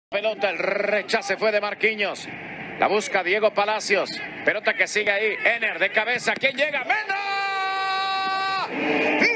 Pelota, el rechace fue de Marquinhos. La busca Diego Palacios. Pelota que sigue ahí. Ener de cabeza. ¿Quién llega? ¡Mena!